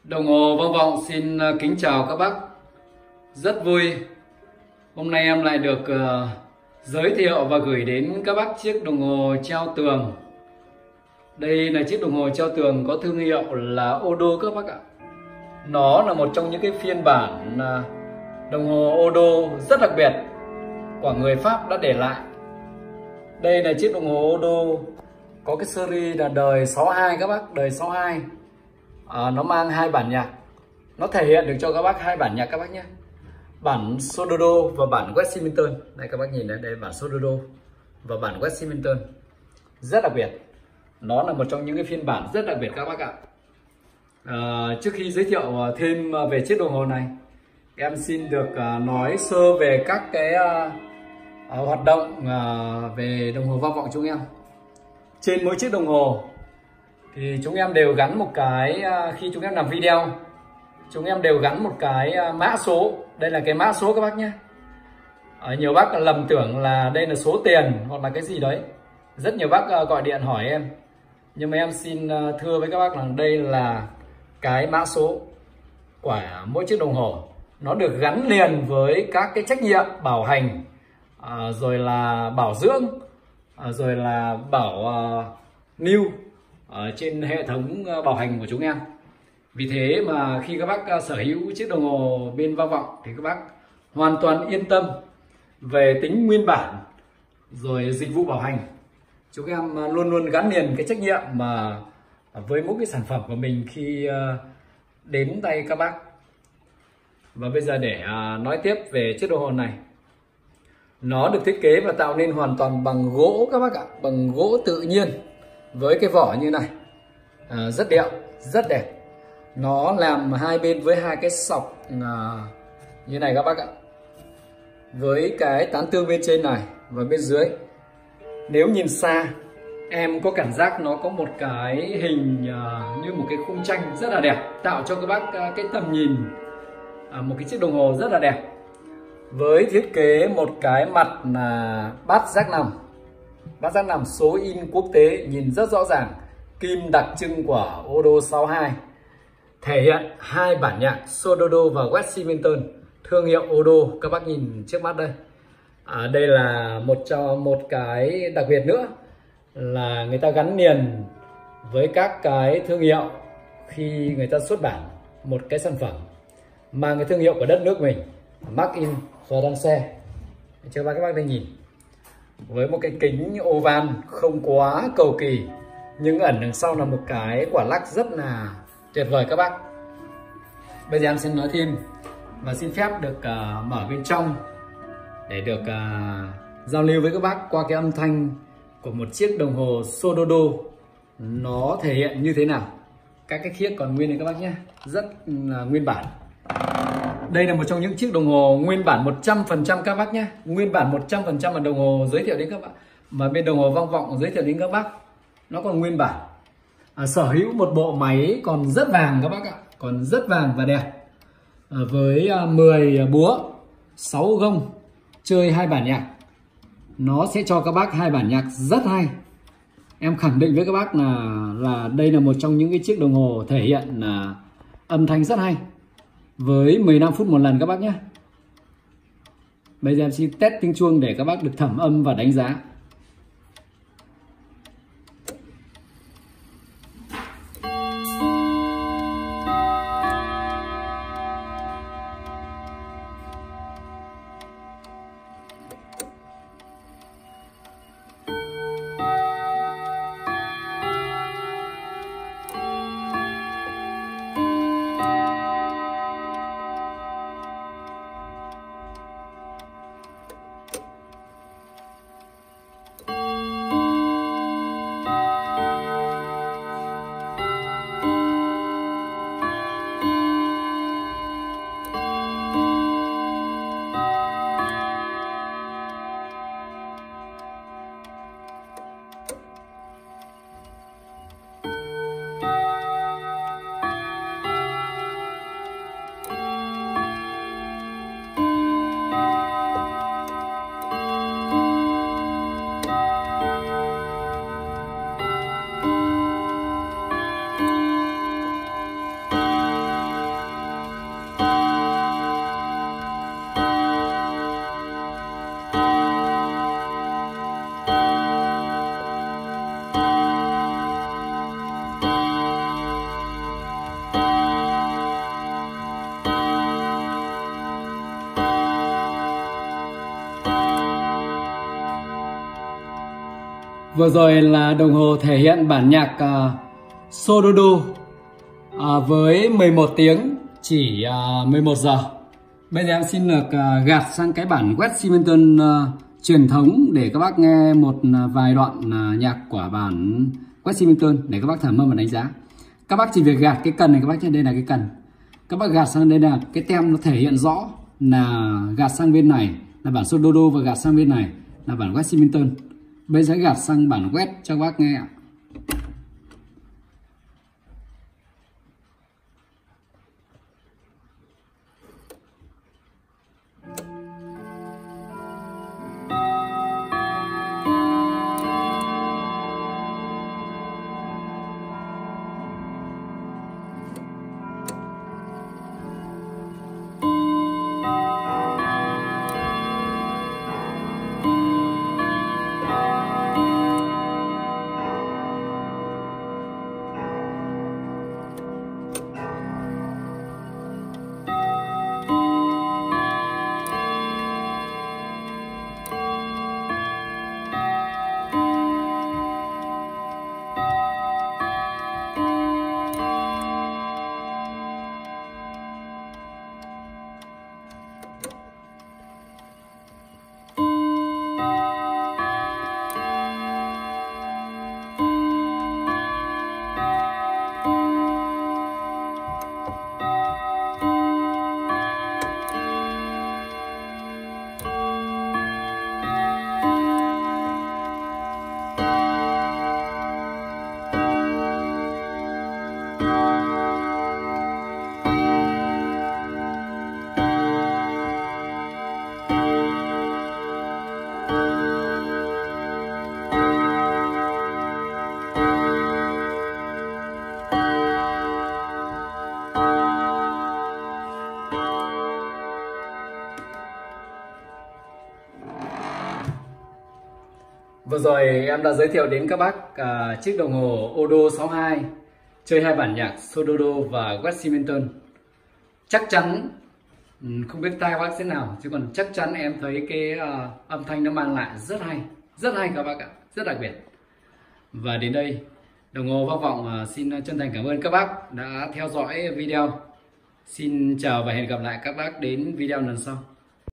Đồng hồ Vang Vọng xin kính chào các bác. Rất vui hôm nay em lại được giới thiệu và gửi đến các bác chiếc đồng hồ treo tường. Đây là chiếc đồng hồ treo tường có thương hiệu là Odo các bác ạ. Nó là một trong những cái phiên bản đồng hồ Odo rất đặc biệt của người Pháp đã để lại. Đây là chiếc đồng hồ Odo có cái series là đời 62 các bác, đời 62. Nó mang hai bản nhạc, nó thể hiện được cho các bác hai bản nhạc các bác nhé, bản Sododo và bản Westminster. Đây các bác nhìn đây, đây bản Sododo và bản Westminster rất đặc biệt. Nó là một trong những cái phiên bản rất đặc biệt các bác ạ. Trước khi giới thiệu thêm về chiếc đồng hồ này, em xin được nói sơ về các cái hoạt động về đồng hồ Vang Vọng chúng em. Trên mỗi chiếc đồng hồ thì chúng em đều gắn một cái, khi chúng em làm video chúng em đều gắn một cái mã số. Đây là cái mã số các bác nhé. Nhiều bác lầm tưởng là đây là số tiền hoặc là cái gì đấy. Rất nhiều bác gọi điện hỏi em, nhưng mà em xin thưa với các bác là đây là cái mã số của mỗi chiếc đồng hồ. Nó được gắn liền với các cái trách nhiệm bảo hành, rồi là bảo dưỡng, rồi là bảo lưu ở trên hệ thống bảo hành của chúng em. Vì thế mà khi các bác sở hữu chiếc đồng hồ bên Vang Vọng thì các bác hoàn toàn yên tâm về tính nguyên bản rồi dịch vụ bảo hành. Chúng em luôn luôn gắn liền cái trách nhiệm mà với mỗi cái sản phẩm của mình khi đến tay các bác. Và bây giờ để nói tiếp về chiếc đồng hồ này. Nó được thiết kế và tạo nên hoàn toàn bằng gỗ các bác ạ, bằng gỗ tự nhiên với cái vỏ như này, rất đẹp, rất đẹp. Nó làm hai bên với hai cái sọc như này các bác ạ, với cái tán tương bên trên này và bên dưới. Nếu nhìn xa em có cảm giác nó có một cái hình như một cái khung tranh rất là đẹp, tạo cho các bác cái tầm nhìn một cái chiếc đồng hồ rất là đẹp. Với thiết kế một cái mặt là bát giác nằm số in quốc tế, nhìn rất rõ ràng, kim đặc trưng của Odo 62, thể hiện hai bản nhạc Sododo và Westminster, thương hiệu Odo. Các bác nhìn trước mắt đây. Đây là một cái đặc biệt nữa là người ta gắn liền với các cái thương hiệu khi người ta xuất bản một cái sản phẩm mang cái thương hiệu của đất nước mình, Made in France. Cho các bác đây nhìn, với một cái kính oval không quá cầu kỳ, nhưng ẩn đằng sau là một cái quả lắc rất là tuyệt vời các bác. Bây giờ em xin nói thêm và xin phép được mở bên trong để được giao lưu với các bác qua cái âm thanh của một chiếc đồng hồ Sododo nó thể hiện như thế nào. Các cái khiếc còn nguyên đấy các bác nhé, rất là nguyên bản. Đây là một trong những chiếc đồng hồ nguyên bản 100% các bác nhé, nguyên bản 100% là đồng hồ giới thiệu đến các bác, mà bên đồng hồ Vang Vọng giới thiệu đến các bác nó còn nguyên bản. Sở hữu một bộ máy còn rất vàng các bác ạ, còn rất vàng và đẹp, với 10 búa 6 gông, chơi hai bản nhạc. Nó sẽ cho các bác hai bản nhạc rất hay. Em khẳng định với các bác là đây là một trong những cái chiếc đồng hồ thể hiện âm thanh rất hay, với 15 phút một lần các bác nhé. Bây giờ em xin test tiếng chuông để các bác được thẩm âm và đánh giá. Vừa rồi là đồng hồ thể hiện bản nhạc Sododo với 11 tiếng chỉ 11 giờ. Bây giờ em xin được gạt sang cái bản West Simonton truyền thống để các bác nghe một vài đoạn nhạc của bản West Simonton để các bác thẩm âm và đánh giá. Các bác chỉ việc gạt cái cần này các bác nhé, đây là cái cần. Các bác gạt sang đây là cái tem nó thể hiện rõ là gạt sang bên này là bản Sododo và gạt sang bên này là bản West Simonton. Bây giờ gạt sang bản West cho các bác nghe ạ. Vừa rồi em đã giới thiệu đến các bác chiếc đồng hồ Odo 62 chơi hai bản nhạc Sododo và West Simonton. Chắc chắn không biết tai các bác thế nào, chứ còn chắc chắn em thấy cái âm thanh nó mang lại rất hay các bác ạ, rất đặc biệt. Và đến đây đồng hồ Vang Vọng xin chân thành cảm ơn các bác đã theo dõi video. Xin chào và hẹn gặp lại các bác đến video lần sau.